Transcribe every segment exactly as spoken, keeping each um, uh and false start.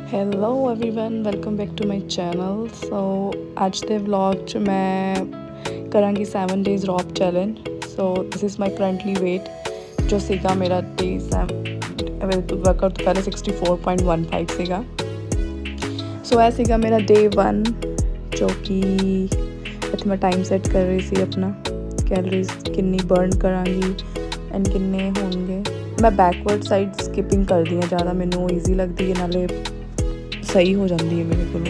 Hello everyone welcome back to my channel. So ਅੱਜ ਦੇ vlog 'ਚ ਮੈਂ ਕਰਾਂਗੀ seven days rope challenge. So this is my currently weight ਜੋ ਸੀਗਾ ਮੇਰਾ ਡੇ ਵਰਕਆਊਟ ਤੋਂ ਪਹਿਲੇ sixty four point one five ਸੀਗਾ। ਸੋ ਇਹ ਸੀਗਾ ਮੇਰਾ ਡੇ ਵਨ ਜੋ ਕਿ ਇੱਥੇ ਮੈਂ ਟਾਈਮ ਸੈੱਟ ਕਰ ਰਹੀ ਸੀ ਆਪਣਾ ਕੈਲਰੀਜ਼ ਕਿੰਨੀ ਬਰਨ ਕਰਾਂਗੀ ਐਂਡ ਕਿੰਨੇ ਹੋਣਗੇ। मैं बैकवर्ड साइड स्किपिंग करती हाँ ज़्यादा, मैनू ईजी लगती है नाले सही हो जाती है मेरे को।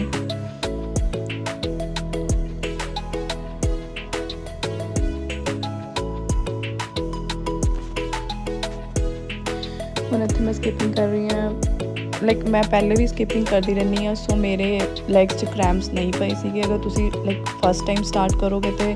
ਹੁਣ ਇੱਥੇ मैं स्किपिंग कर रही हाँ लाइक मैं पहले भी स्किपिंग करती रहनी हाँ। सो मेरे लैग्स च क्रैम्प्स नहीं पए सीगे। अगर तुसी लाइक फस्ट टाइम स्टार्ट करोगे तो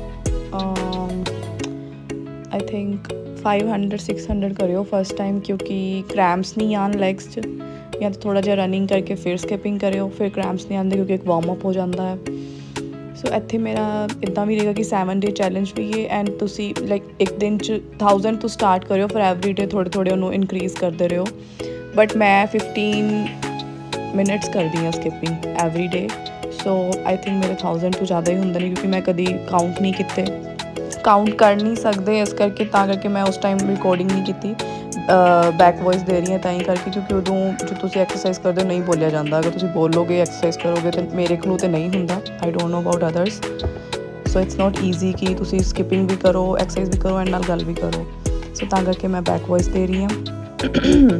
I think five hundred six hundred करियो फस्ट टाइम, क्योंकि क्रैम्प्स नहीं आन लैग्स च। या तो थोड़ा जिहा रनिंग करके फिर स्किपिंग करियो, फिर क्रैम्प्स नहीं आते क्योंकि एक वार्म अप हो जाता है। सो इत्थे मेरा इदा भी रहेगा कि सैवन डे चैलेंज भी है एंड तुसी लाइक एक दिन च थाउजेंड तो स्टार्ट करियो, फिर एवरी डे थोड़े थोड़े उन्होंने इनक्रीज़ करते रहो। बट मैं फिफ्टीन मिनट्स करती हाँ skipping every day. So I think मेरे थाउजेंड तो ज़्यादा ही होंगे नहीं, क्योंकि मैं कभी काउंट नहीं किए, काउंट कर नहीं सकते इस करके ता करके मैं उस टाइम रिकॉर्डिंग नहीं की। बैक वॉइस दे रही है ताई करके, क्योंकि उदों जो तुम एक्सरसाइज करते हो नहीं बोलिया जाता। अगर तुम बोलोगे एक्सरसाइज करोगे तो मेरे को तो नहीं होंगे। I don't know about others. So it's not easy कि तुम स्किपिंग भी करो एक्सरसाइज भी करो एंड नाल गल भी करो। सो ता करके मैं बैक वॉइस दे रही हूँ।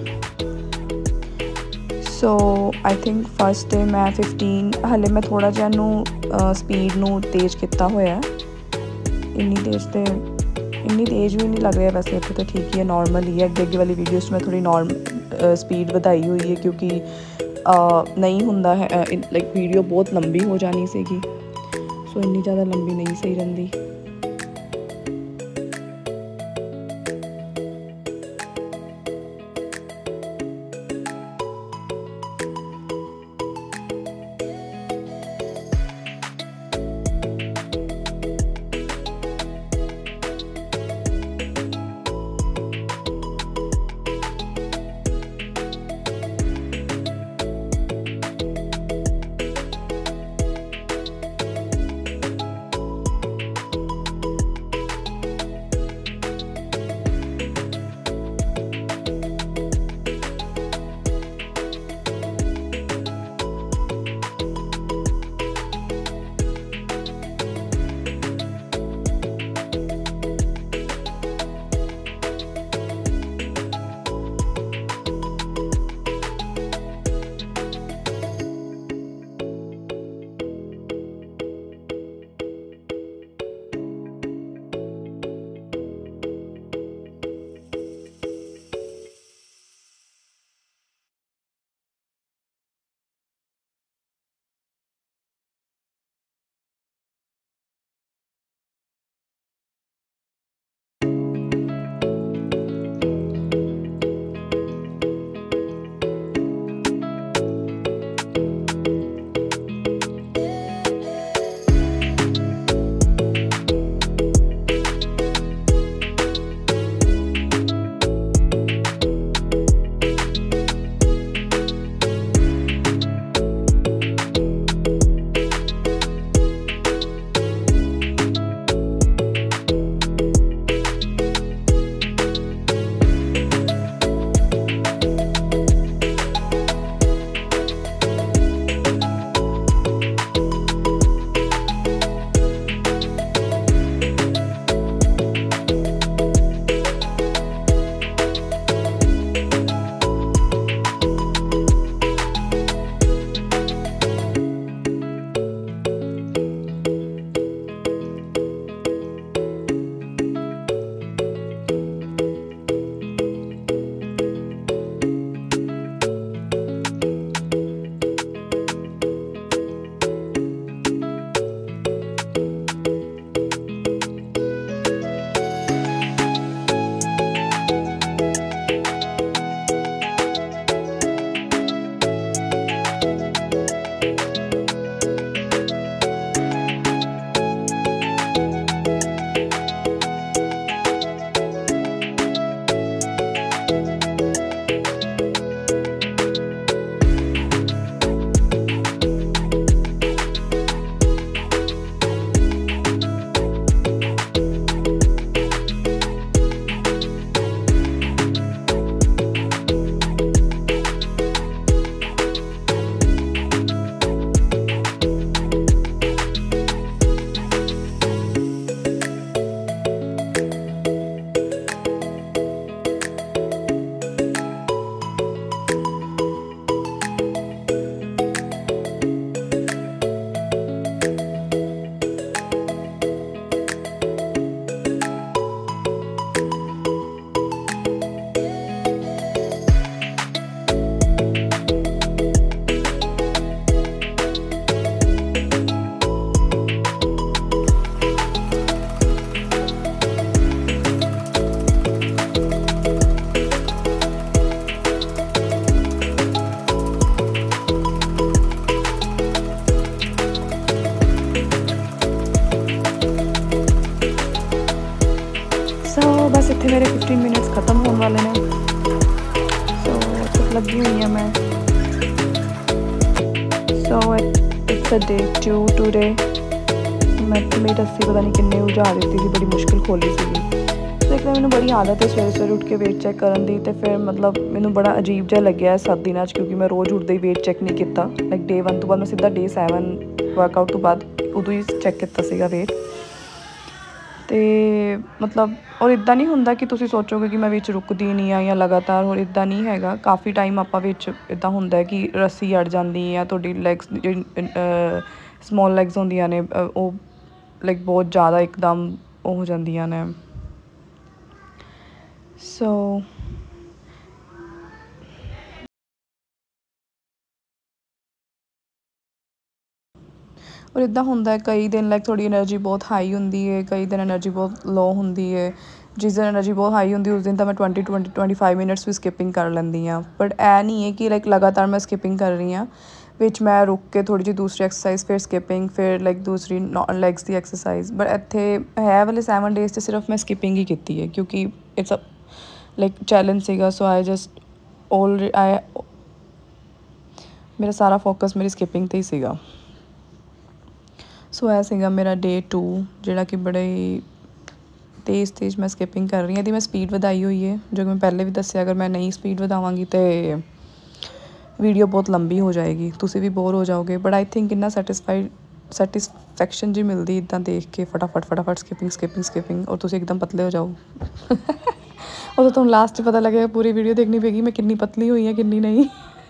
So I think first day मैं फिफ्टीन हाले मैं थोड़ा जिहा नू स्पीड नू तेज़ किया होया। इन्नी तेज़ तो इन्नी तेज़ भी नहीं लग रहा वैसे, इतने तो ठीक ही है, नॉर्मल ही है। अगे अगे वाली वीडियोस में थोड़ी नॉर्म स्पीड बढ़ाई हुई है, क्योंकि आ, नहीं होंदा है लाइक वीडियो बहुत लंबी हो जानी सीगी। सो इन्नी ज़्यादा लंबी नहीं सही रहिंदी। मैं। So it's a day two today. मैं मेरी रस्सी पता नहीं किन्ने उलझा दी थी, बड़ी मुश्किल खोली सी। तो एक मैंने बड़ी आदत है सवेरे सवेरे उठ के वेट चैक करन दी, तो फिर मतलब मैंने बड़ा अजीब जिहा लग्या सत्त दिनों क्योंकि मैं रोज़ उठते ही वेट चैक नहीं किया। लाइक डे वन तो बाद मैं सीधा डे सैवन वर्कआउट तो बाद उदों ही चैक किया सीगा वेट। तो मतलब और इदा नहीं होंदा कि तुसीं सोचोगे कि मैं विच रुकदी नहीं हाँ या लगातार, और इदा नहीं हैगा। काफ़ी टाइम आपां विच इदा हुंदा है कि रस्सी अड़ जाती है, तुहाडी लैग्स स्मॉल लैग्स होंदियां ने वो लाइक बहुत ज़्यादा एकदम वो हो जांदियां ने। सो और इदा होंदा है कई दिन लाइक थोड़ी एनर्जी बहुत हाई होंदी है, कई दिन एनर्जी बहुत लो होंदी है। जिस दिन एनर्जी बहुत हाई होंदी उस दिन तो मैं twenty twenty twenty five minutes भी स्किपिंग कर लैंदी हाँ। बट ऐ नहीं है कि लाइक लगातार मैं स्किपिंग कर रही हाँ, विच मैं रुक के थोड़ी जी दूसरी एक्सरसाइज फिर स्किपिंग फिर लाइक दूसरी लैग्स की एक्सरसाइज। बट इत्थे है वाले सैवन डेज तो सिर्फ मैं स्किपिंग ही की है क्योंकि इट्स अ लाइक चैलेंज सीगा। सो आई जस्ट ऑल आई मेरा सारा फोकस मेरी स्किपिंग ते ही सीगा। सो ऐ सीगा मेरा डे टू जिहड़ा कि बड़े ही तेज़ तेज़ मैं स्किपिंग कर रही हूँ। यदि मैं स्पीड वधाई हुई है जो कि मैं पहले भी दस्सिया, अगर मैं नहीं स्पीड वधावांगी तो वीडियो बहुत लंबी हो जाएगी, तुसीं भी बोर हो जाओगे। बट आई थिंक इन्ना सैटिस्फाइड सैटिस्फैक्शन जी मिलती इदा देख के फटाफट फटाफट स्किपिंग स्किपिंग स्किपिंग और तुसीं एकदम पतले हो जाओ। और तो तुहानूं लास्ट पता लगेगा, पूरी वीडियो देखनी पेगी मैं कितनी पतली हुई है कितनी नहीं।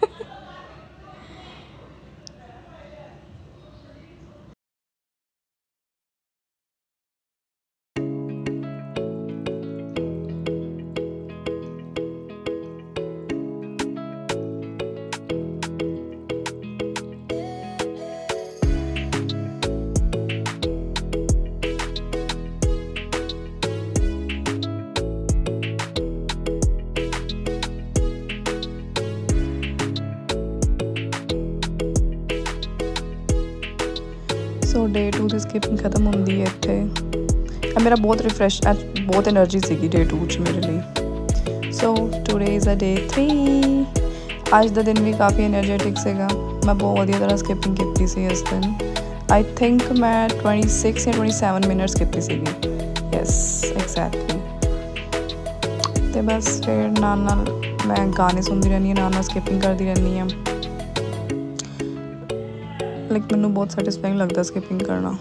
सो डे टू की स्किपिंग खत्म होंदी है इत्थे। मेरा बहुत रिफ्रैश बहुत एनर्जी सीगी डे टू च मेरे लिए। So today is a day three. अज का दिन भी काफ़ी एनर्जेटिक सीगा। मैं बहुत वधिया तरह स्किपिंग की सी इस दिन। आई थिंक मैं ट्वेंटी सिक्स या ट्वेंटी सैवन मिनट्स की सीगी। Yes exactly. तो बस फिर नाल नाल मैं गाने सुनती रहनी, नाल नाल स्किपिंग करती रहनी हाँ। लाइक मैनू बहुत सैटिस्फाइंग लगता स्किपिंग करना।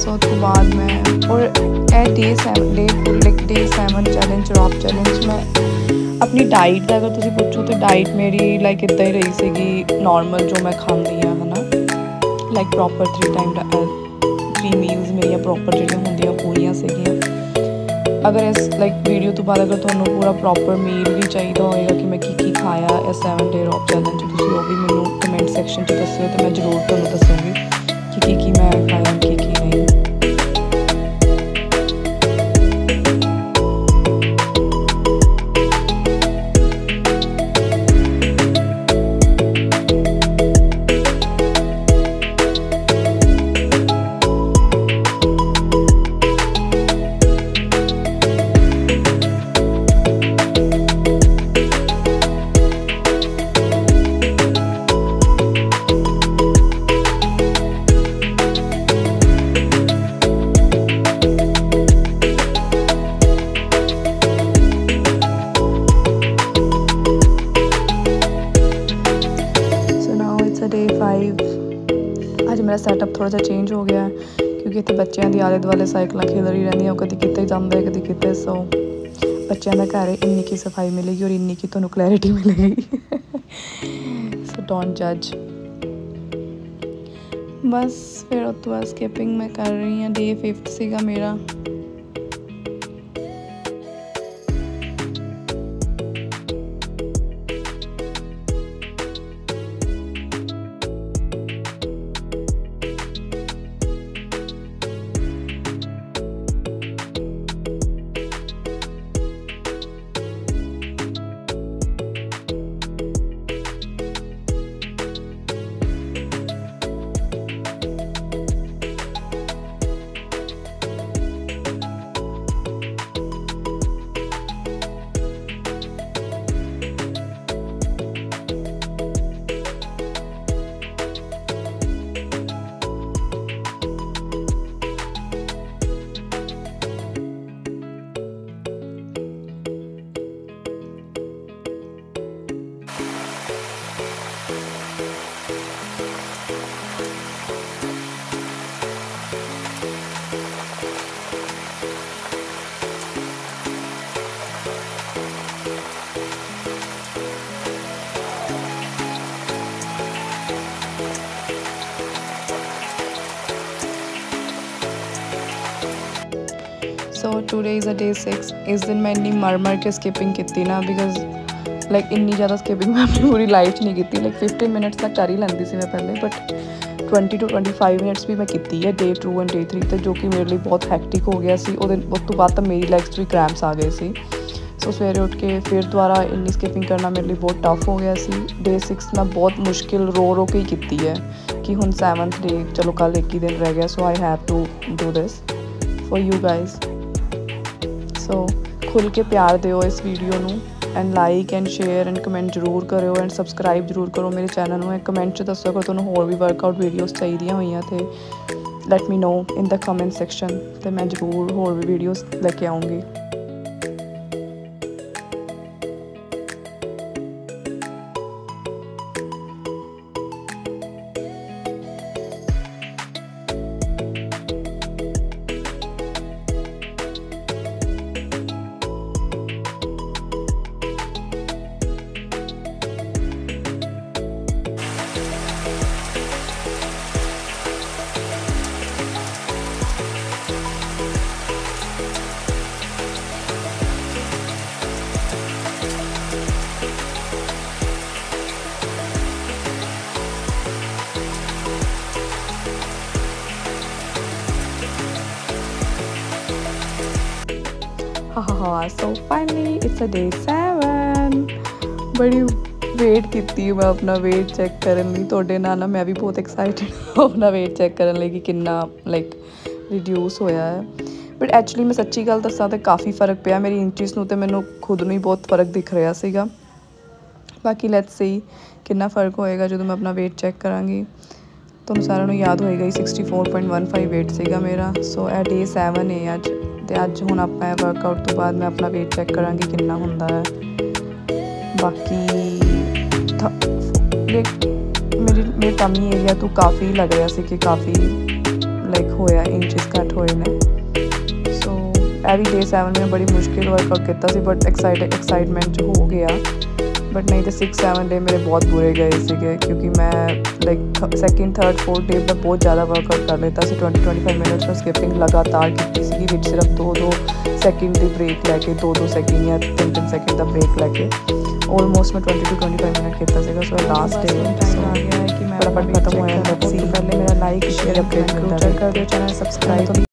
सो ਉਸ ਤੋਂ ਬਾਅਦ मैं और a day seven day like day seven challenge rope challenge मैं अपनी डाइट का अगर तुम पूछो तो डाइट मेरी लाइक इदा ही रही सी नॉर्मल जो मैं खाती हाँ है ना like proper three time three meals मेरिया प्रॉपर जो होंगे पूरी सीगियाँ। अगर इस लाइक वीडियो तो बाद अगर तुहानू पूरा प्रॉपर मील भी चाहिए होएगा कि मैं की की खाया इस सैवन डे रॉप चैलेंज तुसीं वो भी मैनू कमेंट सैक्शन च दस्सिओ तो मैं जरूर तुहानू दसूँगी कि की की मैं खाया की की नहीं। डे फाइव अज मेरा सैटअप थोड़ा सा चेंज हो गया क्योंकि इतने बच्चों की आले दुआले साइकिल खिल रही रही कभी कितने जाते कभी कितने सो बच्चों का घर इन्नी की सफाई मिलेगी और इन्नी की तुहानू क्लैरिटी मिलेगी सो डोंट जज। बस फिर उस तो बाद स्किपिंग मैं कर रही हूँ। डे फिफ्थ सीगा मेरा। So today is a day six. इस दिन मैं इन्नी मर मर के स्किपिंग की ना बिकॉज लाइक इन्नी ज़्यादा स्किपिंग मैं अपनी पूरी लाइफ नहीं की। लाइक फिफ्टीन मिनट्स तक कर ही लेंदी सी मैं पहले but twenty two twenty five minutes भी मैं की है day two and day three तो जो कि मेरे लिए बहुत हैक्टिक हो गया सी। उस तो बाद तो मेरी लैग्स भी क्रैम्प्स आ गए सी। सो सवेरे उठ के फिर दोबारा इन्नी स्किपिंग करना मेरे लिए बहुत टफ हो गया सी। डे सिक्स मैं बहुत मुश्किल रो रो के ही की है कि हुण सैवनथ डे चलो कल एक ही दिन रह गया। So I have to do this for you guys. So खुल के प्यार दिओ इस वीडियो नू and like and share and comment जरूर करो एंड सबसक्राइब जरूर करो मेरे चैनल में। कमेंट च दसो अगर तुहानू होर भी वर्कआउट वीडियोज़ चाहिए हुई तो let me know in the comment section तो मैं जरूर होर भी वीडियोज़ लेके आऊँगी। हाँ so finally it's a day seven. बड़ी वेट की मैं अपना वेट चेक करने थोड़े नाल मैं भी बहुत एक्साइटेड अपना वेट चेक करने कि कितना लाइक रिड्यूस होया है। बट एक्चुअली मैं सच्ची गल दसा तो काफ़ी फर्क पिया मेरी इंचीज़ नूं ते मैनू खुद नूं ही बहुत फर्क दिख रहा सीगा। बाकी लेट्स सी कितना फर्क होएगा जो मैं अपना वेट चेक करांगी। तुहानूं सारिआं नूं याद होएगा ही sixty four point one five weight सीगा मेरा। सो ए डे सैवन है अज तो अज हुण आपां वर्कआउट तो बाद मैं अपना वेट चेक करांगी कितना हुंदा है। बाकी मेरी मेरी टमी एरिया तो काफ़ी लग रहा सी कि काफ़ी लाइक होया इंचेस घट होए ने। सो ए भी डे सैवन में बड़ी मुश्किल वर्कआउट किया सी बट एक्साइट एक्साइटमेंट हो गया। बट नहीं तो सिक्स सैवन डे मेरे बहुत बुरे गए थे क्योंकि मैं like second third fourth day में बहुत ज़्यादा वर्कआउट कर लेता सी। ट्वेंटी ट्वेंटी फाइव मिनट्स में स्किपिंग लगातार की सी विच सिर्फ दो दो सैकेंड की ब्रेक लैके दो दो सैकेंड या तीन तीन सैकेंड का ब्रेक लैके ऑलमोस्ट मैं twenty two twenty five minute किया। सो लास्ट डे टाइम आ गया है कि मैं फटाफट खत्म होया। पहले मेरा लाइक शेयर अपडेट कर दो, चैनल सब्सक्राइब